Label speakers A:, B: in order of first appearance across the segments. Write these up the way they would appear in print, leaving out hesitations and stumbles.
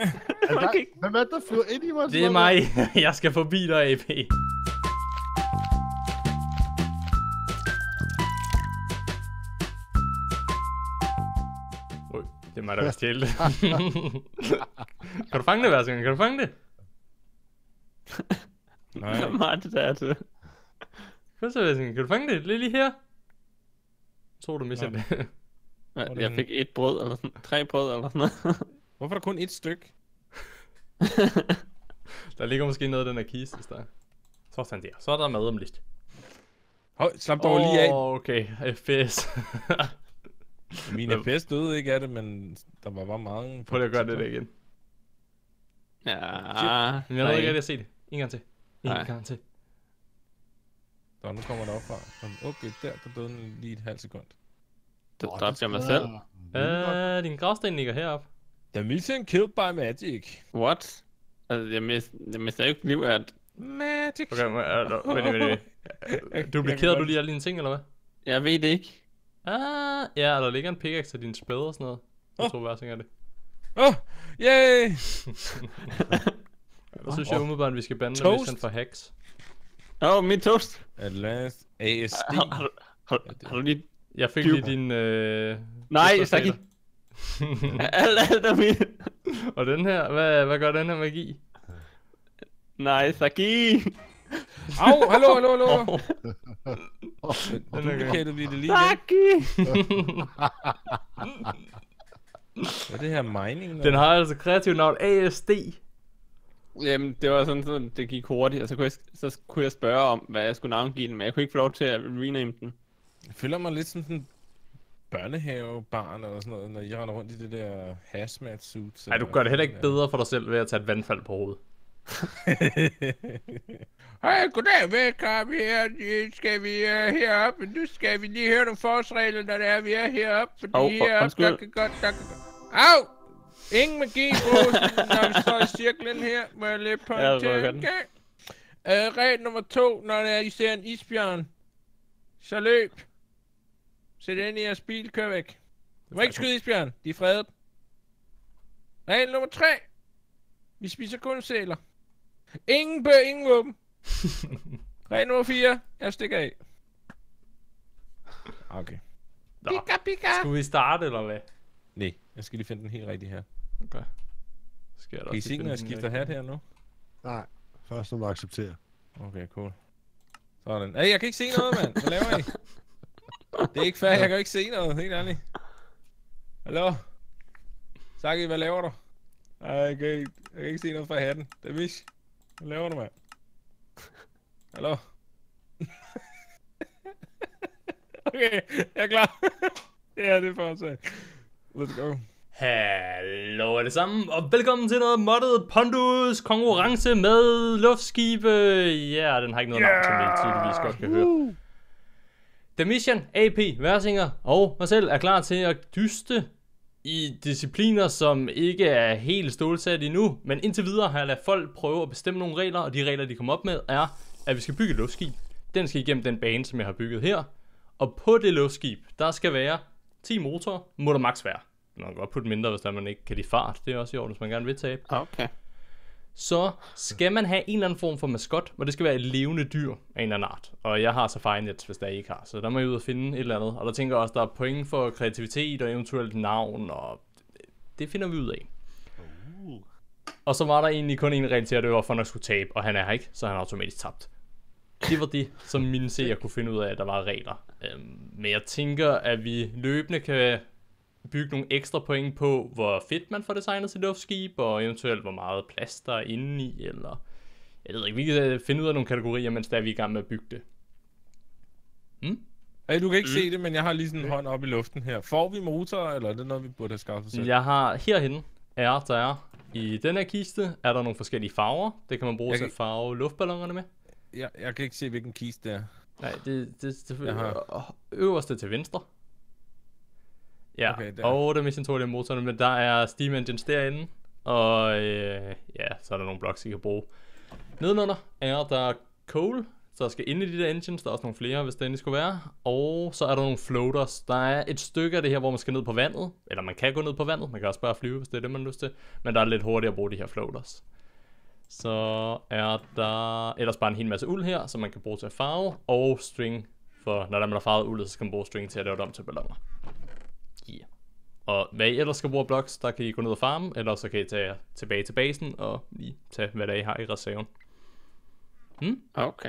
A: Hvem er der flyver ind i mig?
B: Det er mig. Jeg skal forbi dig, AP. Det er mig, der vil stjæle det. Kan du fange det, Værsinger? Kan du fange det?
C: Nej. Hvor meget det der til?
B: Hvad så, Værsinger? Kan du fange det? Lige her? Jeg tror, du misser det.
C: Jeg fik 1 brød, eller sådan, 3 brød, eller sådan noget.
D: Hvorfor er der kun 1 stykke?
B: Der ligger måske noget af den her kiste, hvis der er. Sådan der. Så er der mad om lidt.
D: Slap dog lige af.
B: Okay, FPS.
D: Min FPS døde ikke af det, men der var bare mange.
B: Prøv lige at gøre det der igen.
C: Ja.
B: Men jeg ved ikke, at jeg se det. En gang til. En gang til.
D: Så nu kommer der op fra. Okay, der døde den lige et halvt sekund.
C: Det dræbte jeg mig selv.
B: Din gravsten ligger heroppe.
D: The mission killed by magic.
C: What? Altså, jeg mister ikke liv af at...
D: Magic.
B: Okay, vent. Duplikerede du lige alle dine ting, eller hvad?
C: Jeg ved det ikke.
B: Ja, der ligger en pickaxe af dine spæder og sådan noget. Jeg tror, Værsinger er det.
D: Yay!
B: Så synes jeg umiddelbart, at vi skal bande mission for hacks.
C: Min toast.
D: At last ASD.
C: Har du lige...
B: Jeg fik lige din...
C: Nej, Saki. Alt er mit.
B: Og den her, hvad gør den her magi?
C: Nej, Saki.
D: Au, hallo. Duplicated vi det lige igen. Hvad er det her mining?
B: Den har altså kreativt navn ASD.
C: Jamen, det var sådan, det gik hurtigt, og så kunne jeg spørge om, hvad jeg skulle navngive den, men jeg kunne ikke få lov til at rename den.
D: Jeg føler mig lidt som sådan en børnehavebarn eller sådan noget, når I render rundt i det der hazmat suit.
B: Nej, du gør det heller ikke bedre for dig selv ved at tage et vandfald på hovedet.
D: Hej, goddag, velkommen her. Skal vi heroppe? Nu skal vi lige høre nogle forholdsregler, når det er, vi er heroppe. Fordi heroppe, der kan godt. Au! Ingen magi, Bruce, når vi står i cirklen her. Må jeg lidt pointere? Okay. Regel nummer 2, når det er, I ser en isbjørn. Så løb. Sæt ind i jeres bil, kør væk. Du må ikke skyde isbjørn, de er fredet. Regel nummer 3. Vi spiser kun sæler. Ingen våben. Regel nummer 4. Jeg stikker af. Okay. Pika.
B: Skulle vi starte, eller hvad?
D: Nej, jeg skal lige finde den helt rigtige her.
B: Okay. Skal jeg
D: kan I se, når jeg skifter hat her nu?
A: Nej, først når du accepterer.
D: Okay, cool. Sådan. Hey, jeg kan ikke se noget, mand. Hvad laver I? Det er ikke fair, jeg kan ikke se noget, helt ærligt. Hallo? Saki, hvad laver du? Ej, jeg kan ikke se noget fra hatten. Det er Mish. Hvad laver du, mand? Hallo? Okay, jeg er klar. Ja, det er fortsat. Let's go.
B: Hallo alle sammen, og velkommen til noget moddet Pondus konkurrence med luftskibe. Ja, den har ikke noget navn, som vi tydeligvis godt kan høre. The Mission, AP, Værsinger og mig selv er klar til at dyste i discipliner, som ikke er helt stålsat endnu. Men indtil videre har jeg ladet folk prøve at bestemme nogle regler, og de regler, de kommer op med, er, at vi skal bygge et luftskib. Den skal igennem den bane, som jeg har bygget her. Og på det luftskib, der skal være 10 motorer, må der maks være. Man kan godt putte mindre, hvis der man ikke kan lide fart. Det er også i orden, hvis man gerne vil tabe.
C: Okay.
B: Så skal man have en eller anden form for maskot, og det skal være et levende dyr af en eller anden art. Og jeg har så Firenet, hvis der ikke har. Så der må jeg ud og finde et eller andet. Og der tænker jeg også, der er point for kreativitet og eventuelt navn, og det finder vi ud af. Og så var der egentlig kun en regel til, at det var for, at jeg skulle tabe, og han er her ikke, så han er automatisk tabt. Det var det, som mine seere kunne finde ud af, at der var regler. Men jeg tænker, at vi løbende kan bygge nogle ekstra point på, hvor fedt man får designet sit luftskib, og eventuelt hvor meget plads der er inde i, eller jeg ved ikke, vi kan finde ud af nogle kategorier, mens der er vi i gang med at bygge det.
D: Hey, du kan ikke se det, men jeg har lige sådan en hånd op i luften her. Får vi motorer, eller er det noget, vi burde have skaffet selv?
B: Jeg har herhenne, i den her kiste, er der nogle forskellige farver. Det kan man bruge til at farve luftballonerne med.
D: Jeg kan ikke se, hvilken kiste det er.
B: Nej, det er øverste til venstre. Ja, okay, og der er Mission 2 af motorerne, men der er Steam Engines derinde, og ja, så er der nogle blocks, I kan bruge. Nedenunder er der coal, der skal ind i de der engines. Der er også nogle flere, hvis det endelig skulle være. Og så er der nogle floaters. Der er et stykke af det her, hvor man skal ned på vandet. Eller man kan gå ned på vandet. Man kan også bare flyve, hvis det er det, man har lyst til. Men der er lidt hurtigere at bruge de her floaters. Så er der ellers bare en hel masse uld her, som man kan bruge til at farve. Og string. For når man har farvet uldet, så kan man bruge string til at lave det om til balloner. Yeah. Og hvad I ellers skal bruge blocks, der kan I gå ned og farme. Eller så kan I tage tilbage til basen og lige tage, hvad der I har i reserven.
C: Okay.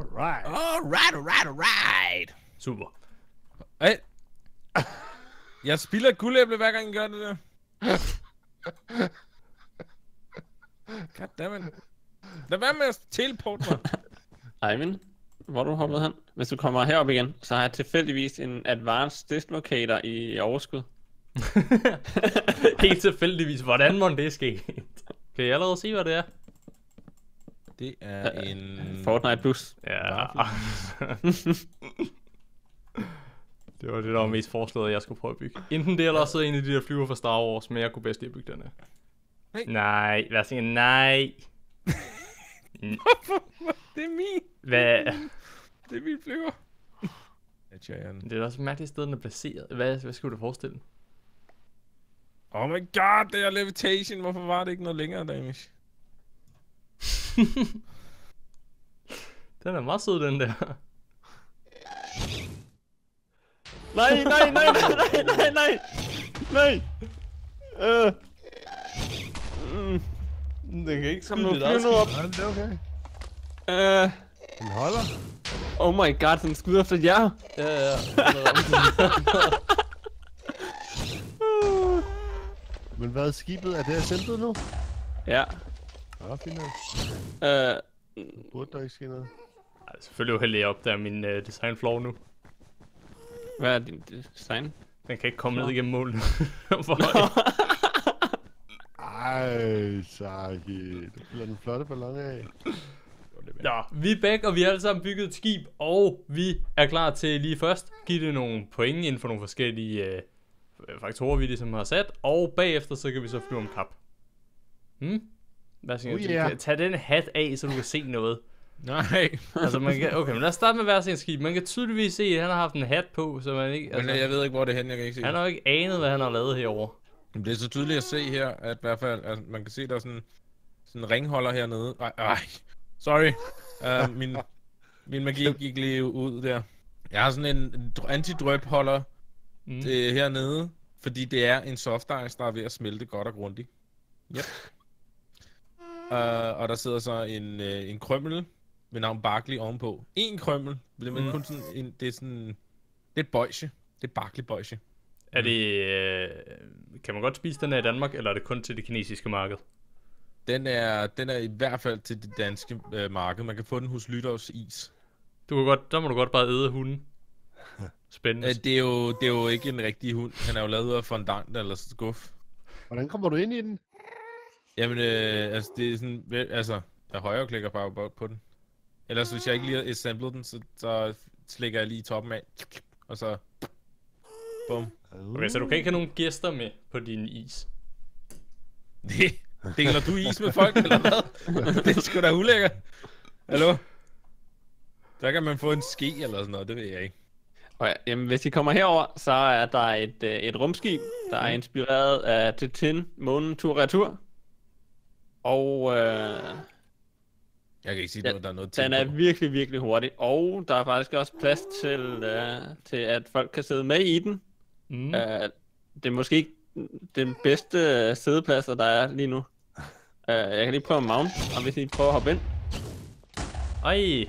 D: Alright.
B: Super.
D: Hey. Jeg spilder et guldæble, hver gang I gør det der. Goddammit. Lad være med at teleporte mig.
C: Eivind, hvor du hoppet hen? Hvis du kommer herop igen, så har jeg tilfældigvis en Advanced Dislocator i overskud.
B: Helt tilfældigvis. Hvordan må det ske? Kan I allerede se, hvad det er?
D: Det er en...
C: Fortnite Plus.
B: Ja. Det var det, der var mest foreslået, at jeg skulle prøve at bygge. Enten det, eller også en af de der flyver fra Star Wars, men jeg kunne bedst lide at bygge den her. Nej, hvad siger jeg? Nej.
D: Det er min.
B: Hvad?
D: Det er min flyver.
B: Det er også et mærkeligt sted, den er placeret. Hvad skulle du forestille?
D: Oh my god, det er levitation. Hvorfor var det ikke noget længere, Damish?
B: Den er meget sød, den der.
C: Nej.
B: Den kan ikke
C: Kom nu, flyv nu op.
A: Ja, det er okay. Den holder.
C: Oh my god, den skyder efter jer.
B: Ja.
A: Men hvad er skibet? Er det assemblet nu?
C: Ja.
A: Ja, fint nok. Burde der ikke ske noget?
B: Ej, selvfølgelig uheldig op, der er min design flaw nu.
C: Hvad er din design?
B: Den kan ikke komme ned igennem målet.
A: Ej, Saki. Du fylder den flotte ballon af.
B: Ja, vi er back, og vi har alle sammen bygget et skib, og vi er klar til lige først give det nogle point inden for nogle forskellige faktorer, vi ligesom har sat, og bagefter så kan vi så flyve om kap. Hvad siger du?
A: Yeah.
B: Tag den hat af, så du kan se noget.
D: Nej.
B: Altså man kan, okay, men lad os starte med hver sin skib. Man kan tydeligvis se, at han har haft en hat på, så man ikke... Altså,
D: Men jeg ved ikke, hvor det er henne, jeg kan ikke se.
B: Han har jo ikke anet, hvad han har lavet herovre.
D: Men det er så tydeligt at se her, at i hvert fald, altså, man kan se, der er sådan en ringholder hernede. Ej, sorry. Min magi gik lige ud der. Jeg har sådan en anti-drøb-holder hernede, fordi det er en soft ice, der er ved at smelte godt og grundigt. Yep. Og der sidder så en krømmel med navn Barkley ovenpå. En krømmel, men kun sådan det er sådan... Det er et bøjse. Det er Barkley-bøjse.
B: Er det... kan man godt spise den her i Danmark, eller er det kun til det kinesiske marked?
D: Den er i hvert fald til det danske marked. Man kan få den hos Lyttovs Is.
B: Der må du godt bare æde hunden. Spændende.
D: Det er jo ikke en rigtig hund. Han er jo lavet ud af fondant eller skuff.
A: Hvordan kommer du ind i den?
D: Jamen, altså det er sådan... Altså, jeg højreklikker bare på den. Ellers hvis jeg ikke lige har assemblet den, så slikker jeg lige toppen af. Og så... Bum.
B: Okay, så du kan ikke have nogen gæster med på din is?
D: Deler du is med folk, eller hvad? Det er sgu da ulækkert. Hallo? Der kan man få en ske eller sådan noget, det ved jeg ikke.
C: Og jamen, hvis I kommer herover, så er der et rumskib, der er inspireret af Tintin, månen tur-retur. Og
D: jeg kan ikke sige, at der er noget
C: den er virkelig, virkelig hurtig. Og der er faktisk også plads til at folk kan sidde med i den. Det er måske ikke den bedste sædepladser, der er lige nu. Jeg kan lige prøve at mount, og hvis I prøver at hoppe ind.
B: Ej.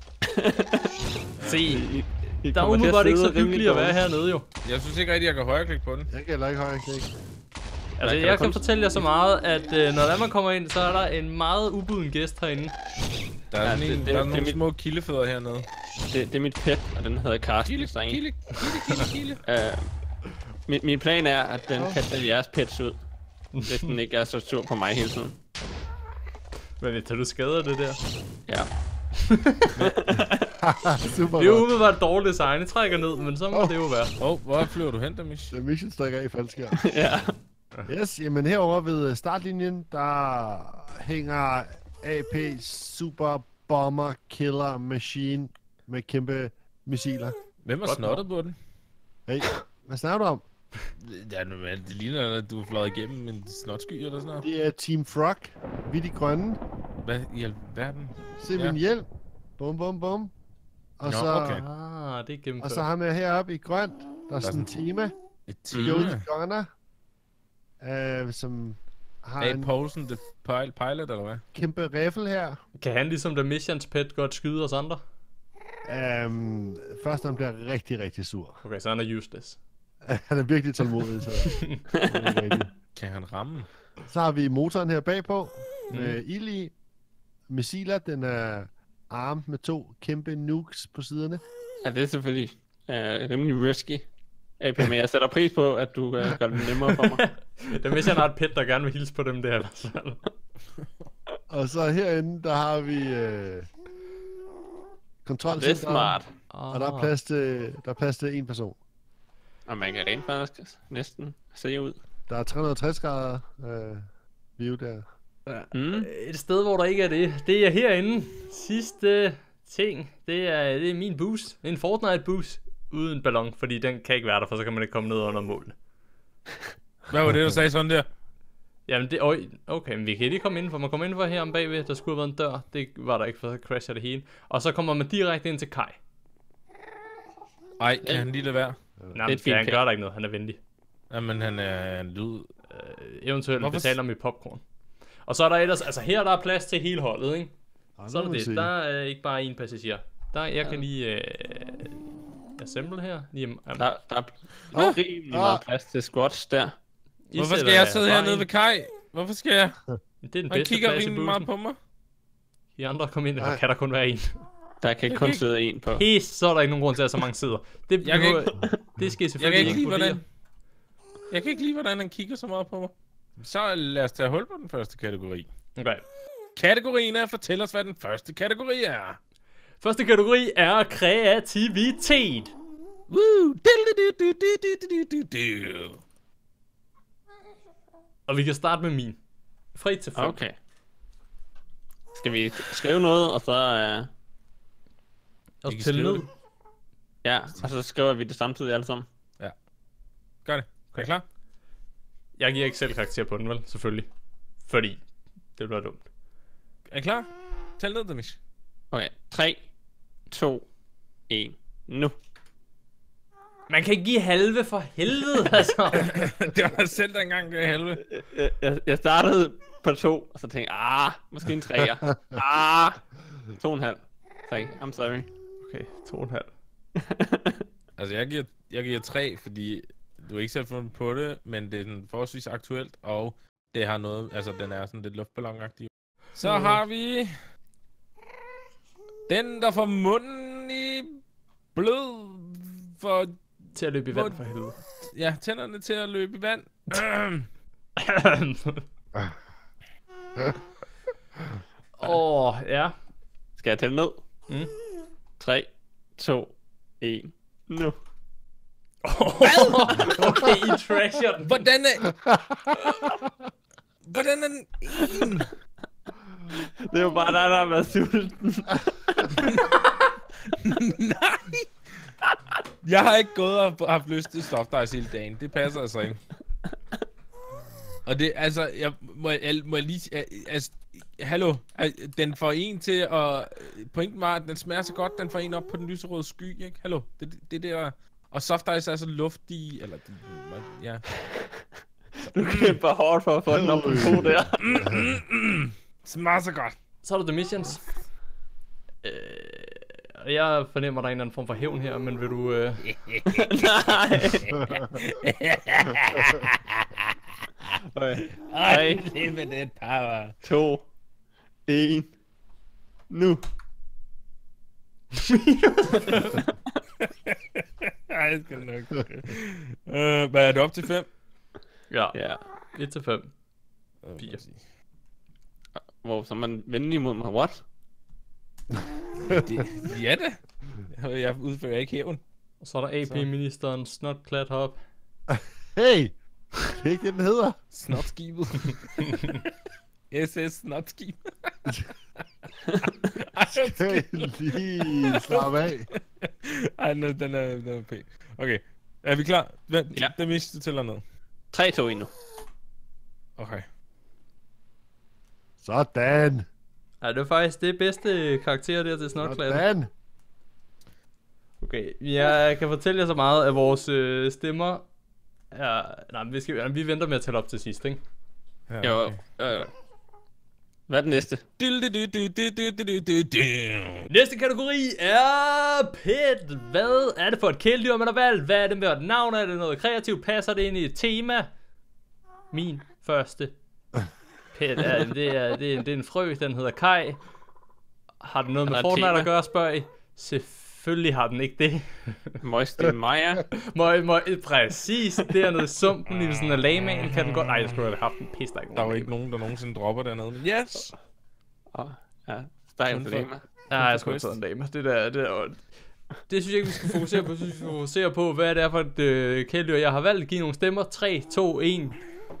B: Se. Der er umiddelbart ikke så hyggeligt at være hernede jo.
D: Jeg synes ikke rigtig, jeg kan højreklikke på den.
A: Jeg kan heller ikke højreklikke.
B: Altså jeg kan fortælle jer så meget, at når man kommer ind, så er der en meget ubuden gæst herinde.
D: Der er nogle små kildefødder hernede.
C: Det er mit pet, og den hedder Karsten.
D: Kilde.
C: Min plan er, at den kan tage jeres pets ud. Hvis den ikke er så sur på mig hele tiden.
B: Men tager du skader det der?
C: Ja.
A: Super
B: det er jo umiddelbart dårligt design, det trækker ned, men så må det jo være.
D: Hvor flyver du hen, Damish?
A: Mission stikker af i faldskærm.
C: Ja.
A: Yes, jamen herovre ved startlinjen, der hænger AP Super bomber killer machine med kæmpe missiler.
E: Hvem har snottet på den?
A: Hey, hvad snakker du om?
E: Ja, normalt. Det ligner, at du er fløjet igennem en snotsky eller sådan noget.
A: Det er Team Frog. Vi er de grønne.
E: Hvad i alverden?
A: Se min hjelm. Bum, bum, bum. Og
E: Nå,
A: så,
E: okay.
B: Det er gennemført.
A: og så har jeg heroppe i grønt. Der er sådan et tema.
E: Et
A: Jody
E: team.
A: Gunner. Som har
E: A.
A: en
E: Poulsen, the pilot, eller hvad?
A: kæmpe riffel her.
B: Kan han ligesom The Missions Pet godt skyde os andre?
A: Først han bliver rigtig, rigtig sur.
B: Okay, så han er useless.
A: Han er virkelig tålmodig, så det er rigtigt.
E: Kan han ramme?
A: Så har vi motoren her bagpå. Med ild i. Missiler, den er armet med 2 kæmpe nukes på siderne.
C: Ja, det er selvfølgelig rimelig risky. AP, men jeg sætter pris på, at du gør det nemmere for mig.
B: Det er hvis han har et pet, der gerne vil hilse på dem der.
A: Og så herinde, der har vi kontrolcenteret.
C: Det er smart.
A: Og der er plads til en person.
C: Og man kan rent faktisk næsten se ud.
A: Der er 360 grader view der.
B: Et sted, hvor der ikke er det. Det er herinde. Sidste ting. Det er min boost. En Fortnite boost. Uden ballon, fordi den kan ikke være der, for så kan man ikke komme ned under målet.
E: Hvad var det, du sagde sådan der?
B: Jamen det... Okay, men vi kan lige komme indenfor. Man kommer indenfor her om bagved. Der skulle have været en dør. Det var der ikke, for så crasher det hele. Og så kommer man direkte ind til Kai.
E: Ej, kan han lige lade være?
B: Nej, men han gør der ikke noget. Han er venlig.
E: Jamen, han er en lyd.
B: Eventuelt betaler med popcorn. Og så er der ellers... Altså her der er plads til hele holdet, ikke? Så er det. Der er ikke bare én passager. Jeg kan lige... assemble her.
C: Der er rimelig meget plads til squats der.
E: Hvorfor skal jeg sidde hernede ved Kai? Hvorfor skal jeg?
B: Det er den
E: Han
B: bedste
E: kigger
B: plads i
E: rimelig meget
B: bussen.
E: på mig.
B: De andre kom ind, og kan der kun være en.
C: Der kan kun sidde en på.
B: Så er der ikke nogen grund til, at så mange sidder. Det skal selvfølgelig ikke vurdere.
E: Jeg kan ikke lide, hvordan han kigger så meget på mig. Så lad os tage hul på den første kategori.
B: Okay.
E: Kategorien er, fortæl os, hvad den første kategori er.
B: Første kategori er kreativitet.
E: Woo!
B: Og vi kan starte med min. Fra 1 til 5.
C: Okay. Skal vi skrive noget, og så...
B: Og tælle ned.
C: Ja, og så skriver vi det samtidig alle sammen.
E: Ja. Gør det. Er I klar?
B: Jeg giver ikke selv karakter på den, vel? Selvfølgelig. Fordi det bliver dumt.
E: Er I klar? Tæl ned, Demish.
C: Okay, 3, 2, 1, nu.
B: Man kan ikke give halve for helvede, altså.
E: Det var selv der engang gav halve.
C: Jeg startede på 2, og så tænkte jeg, måske en 3'er. 2,5. 3, I'm sorry.
B: Okay, 2,5.
E: Altså, jeg giver 3, fordi du ikke selv fundet på det, men det er den forholdsvis aktuelt, og det har noget, altså den er sådan lidt luftballonagtig. Så har vi den, der får munden i blød for...
B: Til at løbe i vand for helvede.
E: Ja, tænderne til at løbe i vand.
B: Ja.
C: Skal jeg tælle ned? 3, 2, 1, nu.
B: Okay, I trasher den.
E: Hvordan er den en?
C: Det er jo bare dig, der har været sulten.
E: Nej! Jeg har ikke gået og haft lyst til stofdice hele dagen. Det passer altså ikke. Og det, altså, jeg må lige... Altså, hallo, den får en til at... Pointen var, at den smager så godt, den får en op på den lyserøde sky, ikke? Hallo, det der... Og softice er så luftig, eller... Ja.
C: Du kæmper hårdt for at få den op på 2 der.
E: Smager så godt.
B: Så er der The Missions. Jeg fornemmer, der er en eller anden form for hævn her, men vil du...
C: Nej. Okay. 3, 2, 1, nu.
E: Ej, det skal nok. Hvad er det op til 5?
C: Ja.
B: 1 til 5. 4.
C: Hvor så man venlig mod mig. What?
E: Ja da. Jeg udfører ikke hævn.
B: Og så er der AP-ministeren Snotklat Hop.
A: Hey! Det er ikke det, den hedder.
E: Snotskibet. SS Snotskib.
A: Skal lige slappe af.
E: Ej, den er pæn. Okay, er vi klar?
C: Ja.
E: Den mister tæller ned.
C: 3, 2, 1 nu.
E: Okay.
A: Sådan.
B: Ja, det var faktisk det bedste karakter der til snotklassen.
A: Sådan.
B: Okay, jeg kan fortælle jer så meget, at vores stemmer er... Nej, men vi venter med at tælle op til sidst, ikke?
E: Ja,
C: Jo,
E: okay.
C: Hvad er den næste?
B: Næste kategori er pet. Hvad er det for et kæledyr, man har valgt? Hvad er det med et navn? Er det noget kreativt? Passer det ind i et tema? Min første pet det er en frø, den hedder Kai. Har den noget med Fortnite at gøre, spørger I? Selvfølgelig har den ikke det.
C: Moiste Maja.
B: Præcis, det er noget sumpen i sådan en lamaen, kan den godt... Ej, jeg skulle have haft en pis, der ikke
E: Der er jo ikke nogen, der nogensinde dropper dernede, men yes!
C: Ja, stejl for det.
B: Ja, jeg skulle have taget en lama. Det synes jeg ikke, vi skal fokusere på. Jeg synes, vi skal fokusere på, hvad det er for et kæledyr, jeg har valgt. Giv nogle stemmer. 3, 2, 1. Ja,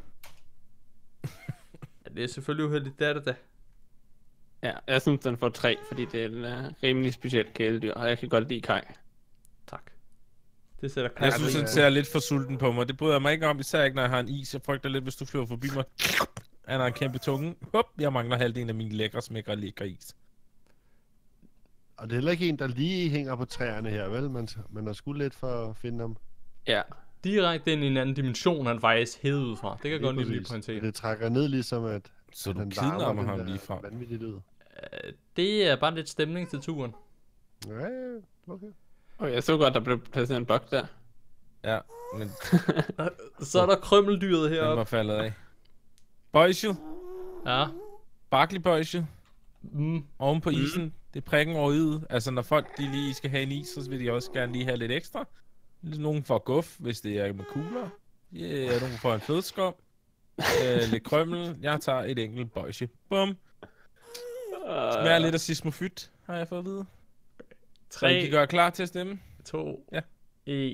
B: det er selvfølgelig uheldigt, det er det da.
C: Ja, jeg synes, den får 3, fordi det er en rimelig speciel kæledyr, og jeg kan godt lide Kai.
B: Tak. Det sætter
E: Jeg synes, den ser lidt for sulten på mig. Det bryder jeg mig ikke om, især ikke, når jeg har en is. Jeg frygter lidt, hvis du flyver forbi mig. Han har en kæmpe tunge. Hup, jeg mangler halvdelen af mine lækre lækre is.
A: Og det er heller ikke en, der lige hænger på træerne her, vel? Man har sgu lidt for at finde dem.
C: Ja.
B: Direkte ind i en anden dimension, han faktisk hævet ud fra. Det kan jeg godt lige pointere.
A: Det trækker ned ligesom, at
E: Så du
A: den
E: kidnapper
A: larmer
E: ham lige fra.
A: vanvittigt ud.
B: Det er bare lidt stemning til turen.
A: Ja, okay.
C: Og jeg så godt, der blev placeret en bug der.
E: Ja, men
B: Så er der krømmeldyret
E: den
B: heroppe.
E: var faldet af. Bøjsel.
B: Ja.
E: Barkley Bøjsel.
B: Mm.
E: Oven på isen. Det er prikken over i'et. Altså, når folk de lige skal have en is, så vil de også gerne lige have lidt ekstra. Nogen får guf, hvis det er med kugler. Nogen får en flødeskum. Lidt krømmel. Jeg tager et enkelt bøjsel. Bum. Smager lidt af sismofyt, har jeg fået at vide.
B: 3,
E: De gør klar til at stemme.
B: 2,
E: Ja.
B: 1.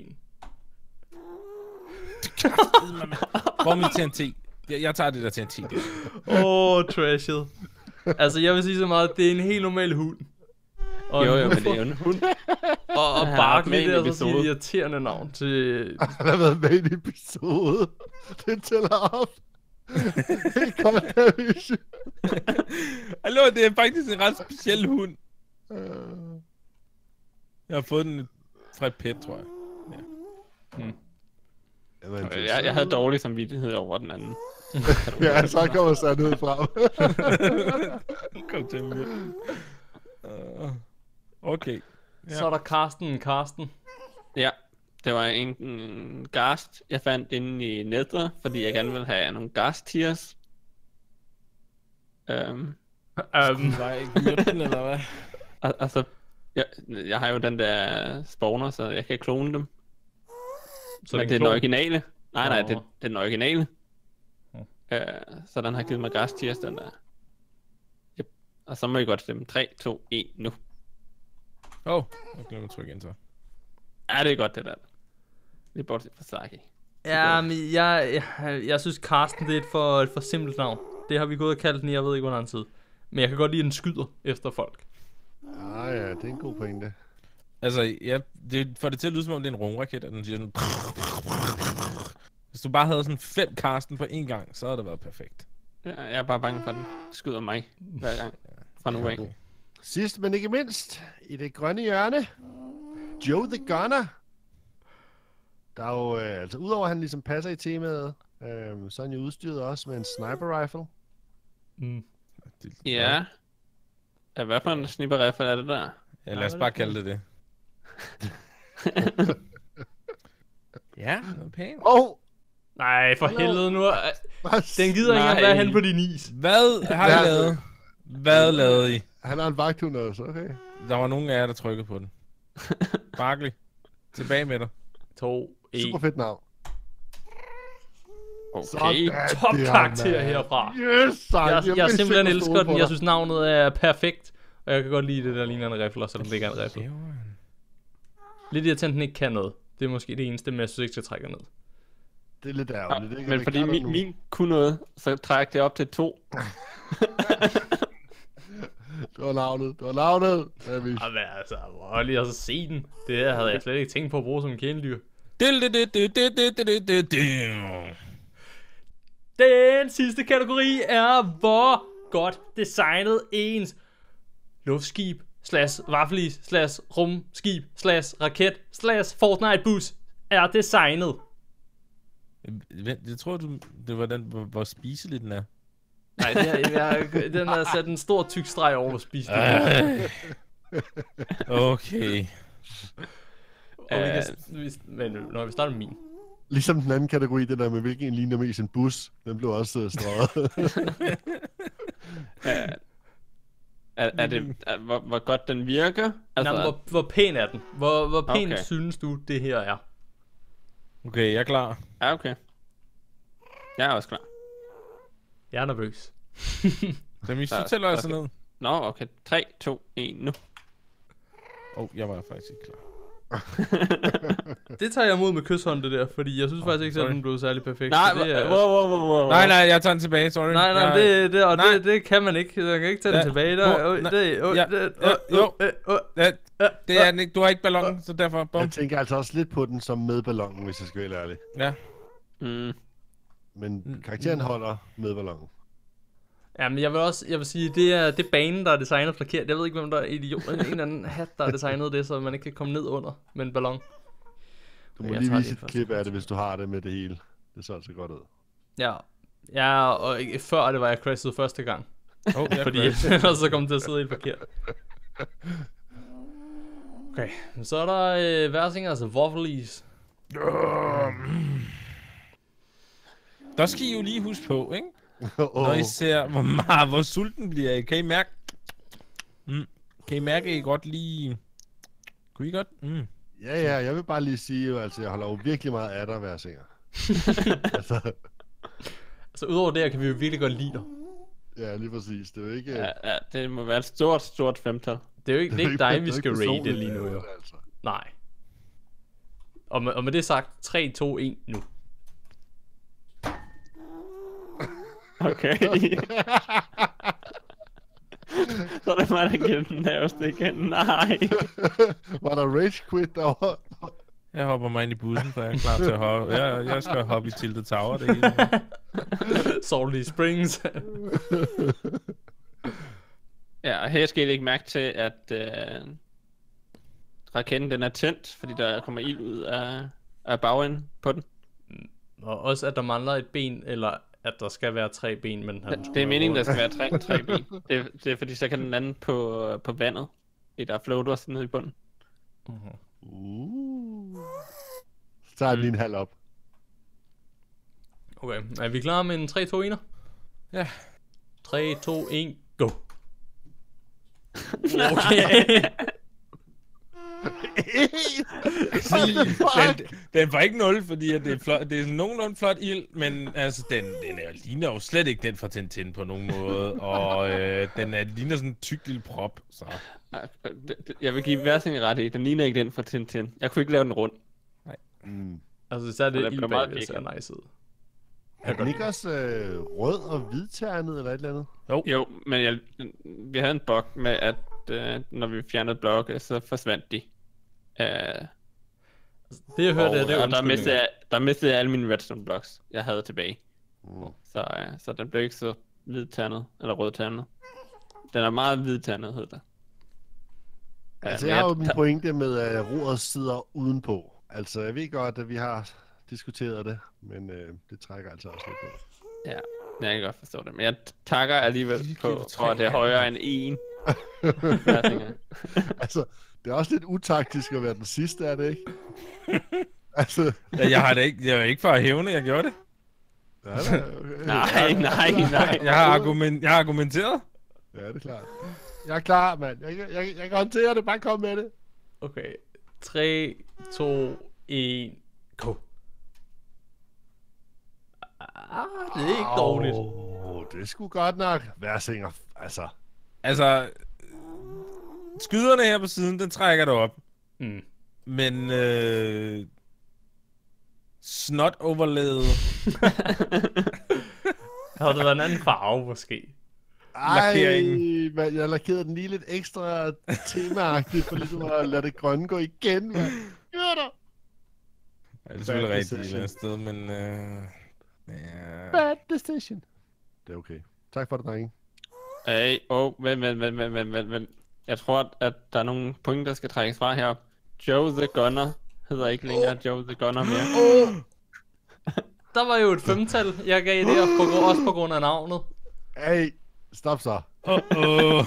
E: Hvor er min TNT? Jeg tager det der TNT.
B: Trashet. Altså, jeg vil sige så meget, at det er en helt normal hund. Og
C: Jo, men det er jo en hund.
B: Og
C: Han har
B: Barkley,
C: haft med i
B: det er
C: en
B: altså sådan et
C: episode.
B: irriterende navn til...
A: Han har været med i en episode. Det tæller op. Det er godt, Davish.
E: Hallo, det er faktisk en ret speciel hund. Jeg har fået den fra et pet, tror jeg.
C: Jeg havde dårlig samvittighed over den anden.
A: Ja, så kommer sådan ud frem.
E: Kom til mig. Okay. Ja.
B: Så er der Karsten.
C: Ja, det var en ghast, jeg fandt inde i nettet, fordi jeg gerne ville have nogle ghast tiers.
E: Var ikke myrden, eller hvad?
C: Altså, jeg har jo den der spawner, så jeg kan klone dem.
B: Så
C: Men det er den originale. Nej,
B: Nå.
C: det er den originale. Så den har givet mig ghast tiers, den der. Yep. Og så må I godt stemme 3, 2, 1 nu.
E: Jeg glemmer at trykke ind så.
C: Ja, det er godt det der. Det er bortset fra Saki.
B: Ja, men jeg synes Karsten, det er et for simpelt navn. Det har vi gået og kaldt den, jeg ved ikke hvor lang tid. Men jeg kan godt lide, at den skyder efter folk.
A: Ja, det er en god pointe.
E: Altså, ja, det får det til at lyde som om det er en rumraket, at den siger sådan... Hvis du bare havde sådan 5 Karsten på én gang, så havde det været perfekt.
C: Ja, jeg er bare bange for, at den skyder mig hver gang. Fra nu af.
A: Sidst, men ikke mindst, i det grønne hjørne, Joe the Gunner. Der er jo, altså udover at han ligesom passer i temaet, så er han jo udstyret også med en sniper rifle.
B: Mm.
C: Ja. Hvad for en snipper-rifle er det der?
E: Ja, lad os bare kalde det det. Ja, det er pænt.
B: Nej, for helvede nu. Den gider ikke engang være hen på din is.
E: Hvad har I lavet? Hvad lavede I?
A: Han har en vagthund også, okay.
E: Der var nogen af jer, der trykkede på den. Barkley, tilbage med dig.
B: 2, 1.
A: Super fedt navn.
C: Okay.
B: Top karakter herfra.
A: Yes,
B: Jeg simpelthen elsker den. Jeg synes navnet er perfekt. Og jeg kan godt lide det, der ligner en rifle, så den ligger en rifle. Lidt irritant, den ikke kan noget. Det er måske det eneste, men jeg synes ikke, skal trække ned.
A: Det er lidt ærgerligt.
C: Ja,
A: Det
C: men fordi min kunne noget, så trækker det op til 2.
A: Det var navnet. Davis.
B: Jamen altså, hvor lige at se den. Det her havde jeg slet ikke tænkt på at bruge som kæledyr. Den sidste kategori er, hvor godt designet ens luftskib /vaffelis /rumskib /raket /Fortnite bus er designet.
E: Jeg tror, det var den, hvor spiselig den er.
B: Nej, den har sat en stor tyk streg over, hvor spiselig.
E: Okay.
B: Og men når vi starter med min.
A: Ligesom den anden kategori, det der med hvilken ligner mest en bus, den blev også strøget.
C: Er det, hvor godt den virker? Altså,
B: Nå, hvor pæn er den? Hvor pæn synes du, det her er?
E: Okay, jeg er klar.
C: Ja, okay. Jeg er også klar.
B: Jeg er nervøs.
E: Så hvis du tæller altså ned.
C: Nå, okay. 3, 2, 1, nu.
E: Jeg var faktisk ikke klar.
B: Det tager jeg imod med kysshånd, det der, fordi jeg synes faktisk ikke, at den blev særlig perfekt.
C: Nej,
B: wow.
E: Nej, jeg tager den tilbage, sorry.
B: Nej, det kan man ikke. Jeg kan ikke tage den tilbage.
E: Det er den ikke. Du har ikke ballonen, så derfor bum.
A: Jeg tænker altså også lidt på den som med ballonen, hvis jeg skal være ærlig.
E: Ja.
A: Men karakteren holder med ballonen.
B: Ja, men jeg vil sige, det er banen, der er designet forkert. Jeg ved ikke, hvem der er idiot. En eller anden hat, der er designet det, så man ikke kan komme ned under med en ballon.
A: Du må lige vise et klip af det, hvis du har det med det hele. Det så altså godt ud.
B: Ja, og før det var jeg crashed første gang. Fordi ellers så kom det til at sidde helt forkert. Okay, så er der versinger, altså Waffleis.
E: Der skal I jo lige huske på, ikke? Når I ser, hvor sulten bliver I. Kan I mærke? Kan I mærke, at I godt lige... Kunne I godt?
A: Ja, jeg vil bare lige sige, altså jeg holder jo virkelig meget af dig, versinger.
B: Altså udover det her, kan vi jo virkelig godt lide dig.
A: Ja, lige præcis. Det er jo ikke...
C: Ja, det må være et stort femtal.
B: Det er jo ikke dig, vi skal rate lige nu, jo. Altså. Nej. Og med det sagt, 3, 2, 1 nu.
C: Okay. Så er det mig, der giver den laveste igen. Nej.
A: Var der rage quit derovre?
E: Jeg hopper mig ind i bussen, for jeg er klar til at hoppe. Jeg skal hoppe i Tilted Tower, det hele.
B: Salty Springs.
C: Ja, og her skal I ikke mærke til, at raketten den er tændt, fordi der kommer ild ud af bagenden på den.
B: Og også, at der mangler et ben, eller at der skal være 3 ben, men
C: det er meningen, der skal være 3 ben. Det er fordi, så kan den lande på vandet. Der er floaters nede i bunden.
A: Så tager jeg lige en halv op.
B: Okay, er vi klar med en 3, 2, 1'er?
E: Ja.
B: 3, 2, 1, go! Okay.
E: Den var ikke 0, fordi at det er flot, det er nogenlunde flot ild, men altså ligner jo slet ikke den fra Tintin på nogen måde, og den ligner sådan en tyk lille prop. Så.
C: Jeg vil give Versing ret i, den ligner ikke den fra Tintin. Jeg kunne ikke lave den rund.
E: Nej.
B: Altså så er det ild bag, det ser nice ud.
A: Er den ikke også rød og hvidternet eller et eller andet?
C: Jo, men vi havde en bug med, at når vi fjernede blokke, så forsvandt de.
B: Det jeg hørte, det er
C: undskyldninger. Der mistede jeg alle mine redstone blocks, jeg havde tilbage. Så den blev ikke så hvidternet, eller rødternet. Den er meget hvidternet, hedder det.
A: Altså jeg har jo min pointe med, at roret sidder udenpå. Altså jeg ved godt, at vi har diskuteret det, men det trækker altså også lidt på.
C: Ja, jeg kan godt forstå det. Men jeg takker alligevel på, at det er højere end 1.
A: Altså, det er også lidt utaktisk at være den sidste, er det ikke? Altså...
E: Ja, jeg er ikke for at hævne, jeg gjorde det.
A: Ja, okay.
C: Nej.
E: Jeg har argumenteret.
A: Ja, det er klart. Jeg er klar, mand. Jeg kan håndtere det. Bare kom med det.
B: Okay. 3, 2, 1, go. Det er ikke dårligt.
A: Det er sgu godt nok. Versinger,
E: altså, skyderne her på siden, den trækker du op. Men snot overlaget.
B: Havde det været en anden farve, måske?
E: lakeringen.
A: Man, jeg lakerede den lige lidt ekstra temaagtigt, for ligesom at lade det grønne gå igen, mand. Gør der!
E: Ja, det er selvfølgelig rigtigt et eller andet sted, men... ja.
A: Bad decision. Det er okay. Tak for det, drenge.
C: Hey, vent. Jeg tror, at der er nogle point, der skal trækkes fra her. Joe the Gunner hedder ikke længere Joe the Gunner mere.
B: Der var jo et femtal, jeg gav det også på grund af navnet.
A: Hey, stop så.
E: Uh-oh.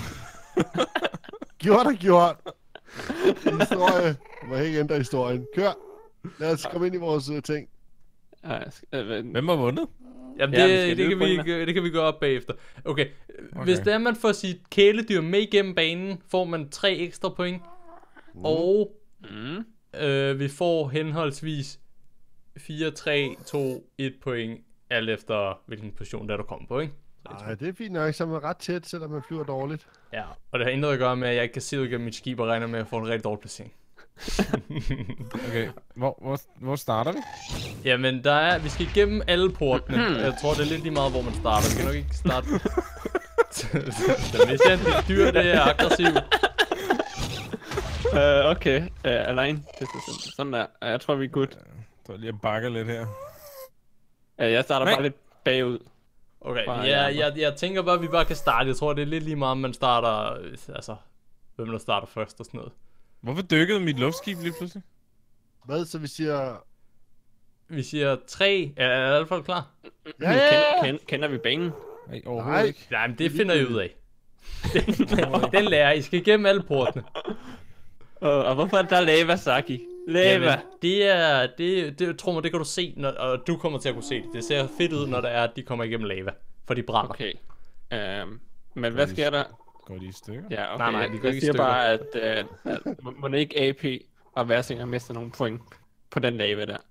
A: Gjort. Historie. Må ikke ændre historien. Kør. Lad os komme ind i vores ting.
E: Hvem har vundet?
B: Jamen,
C: Ja,
B: det kan vi gå op bagefter. Okay. Hvis det er, man får sit kæledyr med igennem banen, får man 3 ekstra point. Og vi får henholdsvis 4, 3, 2, 1 point, alt efter hvilken position der du kommer på, ikke?
A: Nej, det er fint nok, så er man ret tæt, selvom man flyver dårligt.
B: Ja, og det har intet at gøre med, at jeg ikke kan se ud gennem mit skib og regner med at få en rigtig dårlig placering.
E: Okay, hvor starter vi?
B: Jamen, vi skal igennem alle portene. Jeg tror, det er lidt lige meget, hvor man starter. Vi kan nok ikke starte... Så hvis jeg dit dyr, det er aggressivt.
C: Okay, Alain, det er sådan der. Jeg tror, vi er good.
E: Jeg tror lige, jeg bakker lidt her.
C: Jeg starter bare lidt bagud.
B: Okay, jeg tænker bare, at vi bare kan starte. Jeg tror, det er lidt lige meget, om man starter... Altså, hvem der starter først og sådan noget.
E: Hvorfor dykkede mit luftskib lige pludselig?
A: Hvad, så vi siger...
B: Vi siger 3. Er i hvert fald klar?
A: Ja!
C: Kender vi banen?
E: Nej, overhovedet ikke.
B: Nej, men det finder I ud af. Den lærer I. skal igennem alle portene.
C: Og hvorfor er der lava, Saki? Lava!
B: Jamen, det tror mig, det kan du se, og du kommer til at kunne se det. Det ser fedt ud, når det er, at de kommer igennem lava. For de brænder.
C: Okay. Men hvad sker der?
E: Går de i stykker?
C: Ja, okay.
B: Nej, de går
C: jeg
B: ikke i
C: siger
B: stykker.
C: bare, at må ikke AP og Versinger mister nogle point på den lava der.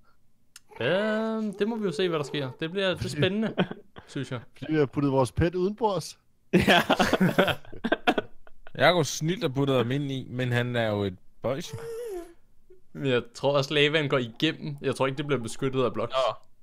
B: Det må vi jo se, hvad der sker. Det bliver spændende, synes jeg.
A: Fordi vi har puttet vores pet udenbords.
C: Ja.
E: Jeg har jo snilt og puttet ham ind i, men han er jo et bøjs.
B: Jeg tror også, lavaen går igennem. Jeg tror ikke, det bliver beskyttet af bloks.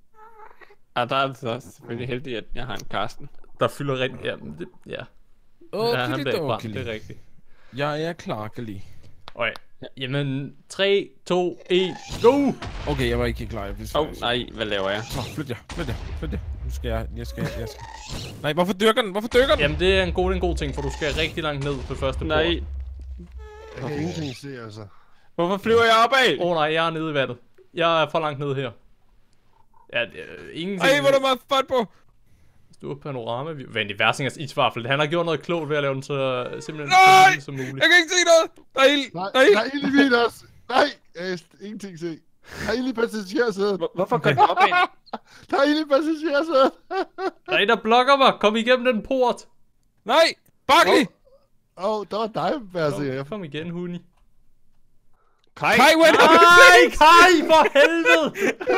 C: Der er altså selvfølgelig heldigt, at jeg har en Karsten.
B: Der fylder rigtig... Ja. Han bliver ikke brændt, det er rigtigt.
E: Jeg er klar, Gali.
B: Okay. Jamen, 3, 2, 1, go!
E: Okay, jeg var ikke klar.
C: Nej, hvad laver jeg?
E: Så, flyt jer. Nu skal jeg skal. Nej, hvorfor dykker den?
B: Jamen, det er en god ting, for du skal rigtig langt ned på første port.
C: Nej.
A: Jeg kan ingenting se, altså.
C: Hvorfor flyver jeg opad?
B: Nej, jeg er nede i vandet. Jeg er for langt nede her. Ja, ingenting.
E: Ej, hvor er der meget fart på!
B: Stor panorama. Vent, Versingers isvaffel. Han har gjort noget klogt ved at lave den så simpelthen
E: Nej!
B: så lille som muligt.
E: Jeg kan ikke se noget! Der er ild!
A: Nej,
E: Der er ild!
A: der er ild i min også. Nej, jeg kan ingenting se. Der er ild i passagersædet.
C: Hvorfor går jeg opad?
A: Der er ild i passagersædet.
B: Der er en, der blokker mig. Kom igennem den port.
E: Nej! Bakke!
A: Der var dig, Bersinger.
B: Kom igen, Huni.
C: Kai!
E: Kai, wait up!
B: Nej, Kai, for helvede!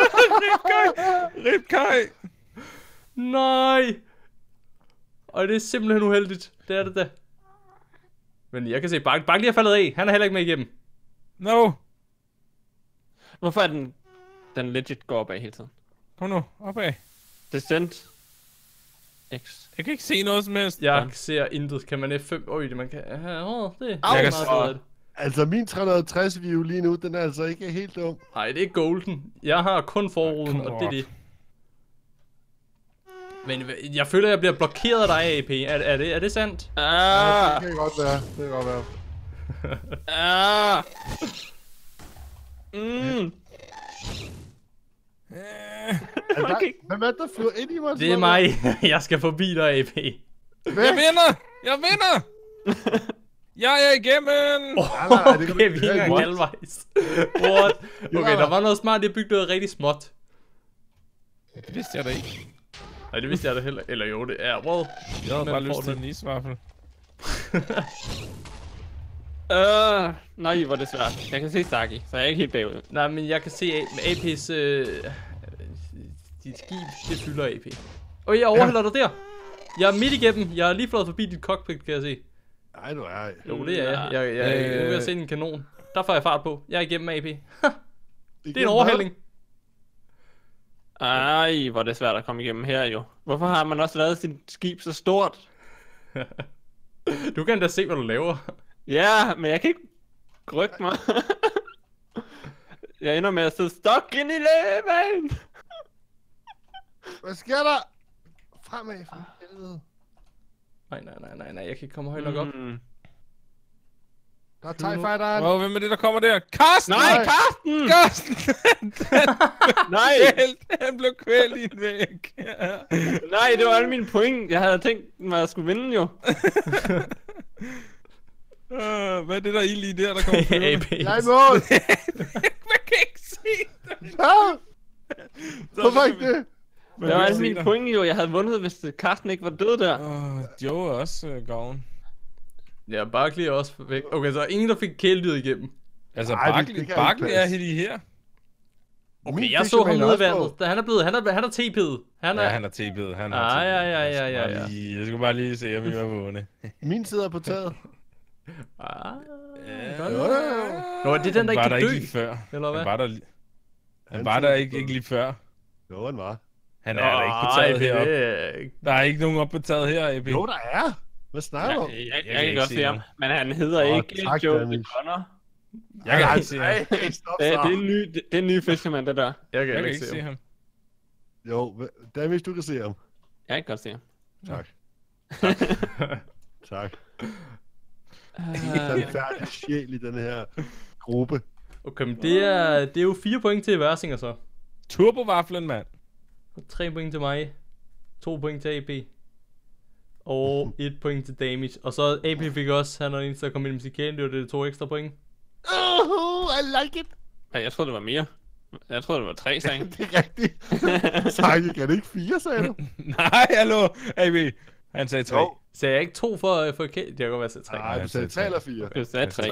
E: Rip Kai!
B: Nej! Og det er simpelthen uheldigt. Det er det da. Men jeg kan se, Bakke lige er faldet af. Han er heller ikke med igennem.
E: No!
C: Hvorfor er den legit går opad hele tiden?
E: Kom nu, opad.
C: Descent. X.
E: Jeg kan ikke se noget som helst.
B: Jeg ser intet. Kan man F5? Øj, det man kan... det er
E: Jeg kan
B: meget bedre.
A: Altså, min 360 view lige nu, den er altså ikke helt dum.
B: Nej, det er golden. Jeg har kun forruden, og det er det. Men jeg føler, at jeg bliver blokeret af dig, AP. Er det sandt?
A: Ja, det kan godt være. Det kan godt være. Hvem er det, der flyver ind i mig?
B: Det er mig. Jeg skal forbi dig, AP.
E: Jeg vinder! Jeg er igennem!
B: Okay, vi er ikke engang halvvejs. What? Okay, der var noget smart. Det byggede noget rigtig småt.
E: Det vidste jeg da ikke.
B: Nej, det vidste jeg da heller. Eller jo, det er. Wow.
E: Jeg havde bare lyst til en isvaffel.
C: Nej, hvor er det svært. Jeg kan se Saki, så jeg er ikke helt bagud.
B: Nej, men jeg kan se AP's... dit skib, det fylder AP. Og jeg overhælder dig der. Jeg er midt igennem. Jeg er lige flået forbi dit cockpit, kan jeg se.
A: Nej, du er.
B: Jo, det er jeg. Jeg er ved at se en kanon. Der får jeg fart på. Jeg er igennem AP. Det er en overhældning.
C: Ej, hvor er det svært at komme igennem her jo. Hvorfor har man også lavet sit skib så stort?
B: Du kan da se, hvad du laver.
C: Ja, men jeg kan ikke rykke mig. Jeg ender med at sidde stok ind i læben.
A: Hvad sker der? Fremad, for helvede.
B: Nej, jeg kan ikke komme højt nok op.
A: Der er TIE Fighteren.
E: Åh, hvem er det, der kommer der? Karsten!
C: Nej, Karsten!
E: Karsten!
C: Nej!
E: Han blev kvælt i en væg.
C: Nej, det var alle mine point. Jeg havde tænkt mig, at jeg skulle vinde jo.
E: Hvad er det der ild i der kommer flyvende?
B: AP.
A: Jeg er i mål.
E: Man kan ikke se det.
A: Hvorfor ikke det?
C: Det var alle mine point jo. Jeg havde vundet, hvis Karsten ikke var død der.
E: Joe er også gavn.
B: Ja, Barkley er også væk. Okay, så er ingen, der fik kæledyret igennem.
E: Altså,
A: Ej, det kan ikke
E: Barkley er
A: passe.
E: helt i her.
B: Okay, jeg så ham nede i vandet. Han er TP'et.
E: Ja, han er TP'et. Han er
B: Ja.
E: Jeg skulle bare lige se, om vi var vågne.
A: Min sidder på taget.
B: Nå, det er den, der ikke
E: var
B: kan
E: der
B: dø.
E: ikke lige før.
B: Eller hvad?
E: Han var der ikke lige før.
A: Jo, han var.
E: Han er der ikke på taget heroppe. Der er ikke nogen oppe på taget her, AP.
A: Jo, der er. Hvad snakker du om?
C: Jeg kan godt se ham. Men han hedder ikke
A: tak,
C: Joe the
A: Dennis.
C: Gunner.
E: Jeg kan ikke se ham.
A: Stop
C: Det
A: så.
C: er en ny fiskermand, det der.
B: Jeg kan
E: Jeg kan
B: ikke
E: ikke se ham.
A: Jo, Damis, du kan se ham.
C: Jeg kan godt se ham.
A: Tak. Tak. Der er en færdig sjæl i den her gruppe.
B: Okay, men det er jo 4 point til Versinger så.
E: Turbovaflen, mand.
B: 3 point til mig. 2 point til AB. Og 1 point til Damage. Og så AP fik også, han er den eneste, der kom ind med sit kæledyr, det er 2 ekstra point.
A: I like it.
C: Ja, jeg troede, det var mere. Jeg troede, det var 3, sagde han.
A: Det er rigtigt. Sagde kan det ikke 4, sagde du?
E: Nej, hallo, AB. Han sagde 3.
A: Jo.
B: Sagde jeg ikke 2 for kæledyr? Det kan godt være, at 3.
A: Nej, du sagde 3 eller 4.
C: Du sagde 3.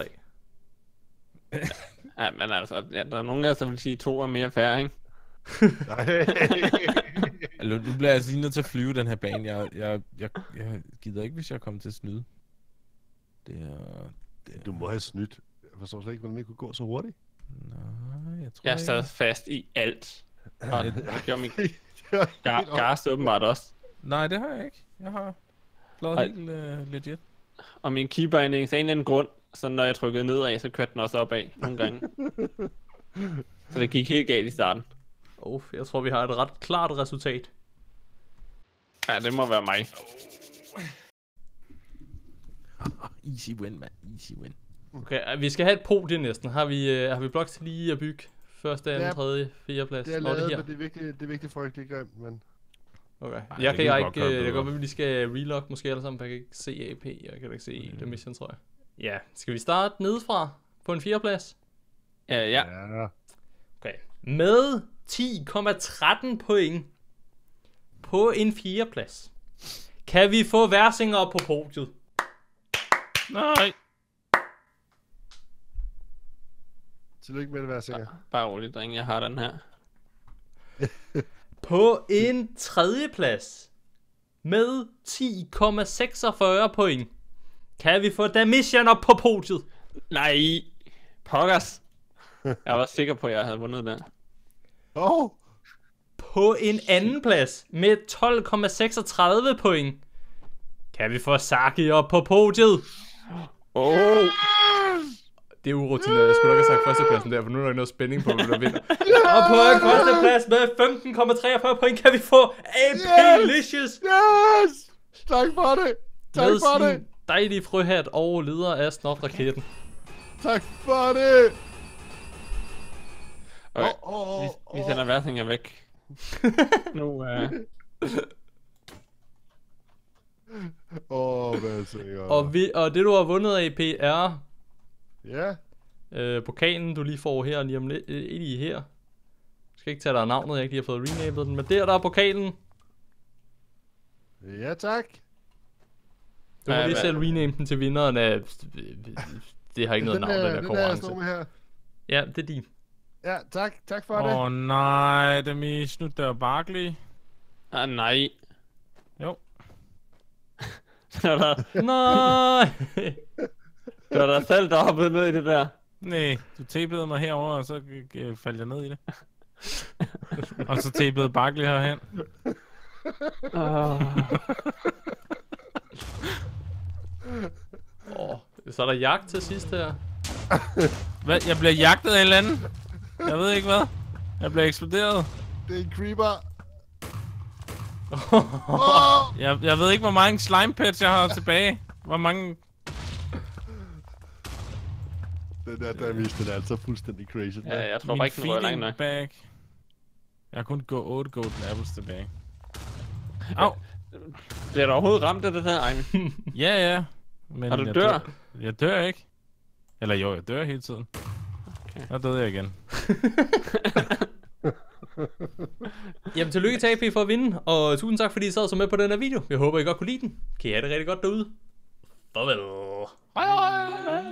C: Ja, men altså, ja, der er nogen af os, der vil sige, 2 er mere færre, ikke?
A: Nej.
E: Hallo, du bliver altså lige nødt til at flyve den her bane. Jeg gider ikke, hvis jeg kommer til at snyde. Det er...
A: Du må have snydt. Jeg forstår slet ikke, hvordan det kunne gå så hurtigt.
E: Nej, jeg tror
C: Jeg
E: ikke.
C: sad fast i alt. Og det gjorde min
A: Det var
C: Garst åbenbart også.
E: Nej, det har jeg ikke. Jeg har flået helt legit.
C: Og min keybinding af en eller anden grund, så når jeg trykkede nedad, så kørte den også opad nogle gange. Så det gik helt galt i starten.
B: Jeg tror, vi har et ret klart resultat.
C: Ja, det må være mig.
E: Easy win, mand. Easy win.
B: Okay, vi skal have et podie næsten. Har vi blok til lige at bygge? Første, anden,
A: Ja,
B: tredje, fjerde plads?
A: Det er
B: Nå,
A: lavet,
B: her.
A: men det er virkelig frygteligt grimt, men...
B: Okay.
E: Ej,
B: Jeg
E: det kan
B: kan
E: godt
B: ikke,
E: gøre
B: det kan
E: bedre.
B: godt være, at vi lige skal relog måske alle sammen, for jeg kan ikke se AP, jeg kan ikke se The Mission, tror jeg. Ja, skal vi starte nedefra på en 4. plads?
C: Ja.
A: Ja.
B: Okay. Med 10,13 point på en 4. plads, kan vi få Versinger op på podiet.
C: Nej.
A: Tillykke med det, være sikker.
C: Bare roligt, dreng. Jeg har den her.
B: På en 3. plads med 10,46 point, kan vi få The Mission op på podiet.
C: Nej. Pokkers. Jeg var sikker på, at jeg havde vundet den.
B: På en 2. plads med 12,36 point, kan vi få Saki op på podiet. Det er urutineret. Jeg skulle nok have sagt førstepladsen der, for nu er der ikke noget spænding på, hvem der vinder. Og på en 1. plads med 15,43 point, kan vi få AP Licious.
A: Yes! Tak for det! Tak
B: Med
A: for det!
B: sin dejlige frøhat og leder af Snop-raketten.
A: Tak for det!
C: Okay. Vi sender Versinger væk. Nu,
A: hvad sikker.
B: Og det du har vundet AP er
A: Ja.
B: pokalen, du lige får her lige om lidt i her. Jeg skal ikke tage dig navnet, jeg ikke lige har fået renamet den, men der er pokalen.
A: Ja, tak.
B: Du må lige selv rename den til vinderen af... Det har ikke noget navn, den her konkurrence.
A: Her.
B: Ja, det er din.
A: Ja, tak. Tak for det.
E: Nej, det er mest nu, der er Barkley.
C: nej.
E: Jo.
B: Nej!
C: Det var dig selv, der hoppede ned i det der.
E: Nej, du tapede mig herover, og så faldt jeg ned i det. Og så tapede Barkley herhen.
B: Så er der jagt til sidst her.
E: Hvad? Jeg bliver jagtet af en eller anden. Jeg ved ikke hvad. Jeg bliver eksploderet.
A: Det er en creeper.
E: Jeg ved ikke, hvor mange slime pets jeg har tilbage. Hvor mange...
A: Den der mission er altså fuldstændig crazy.
C: Ja, jeg tror bare ikke, den var langt nok.
E: Bag. Jeg har kun 8 golden apples tilbage. Au!
C: Bliver du overhovedet ramt af det der, Ejne?
E: Ja. Men
C: Og du dør?
E: Jeg dør ikke. Eller jo, jeg dør hele tiden. Okay. Der døde jeg igen.
B: Jamen, tillykke til AP for at vinde, og tusind tak, fordi I sad så med på den her video. Jeg håber, I godt kunne lide den. Kan I have det rigtig godt derude. Farvel.
C: Hej hej!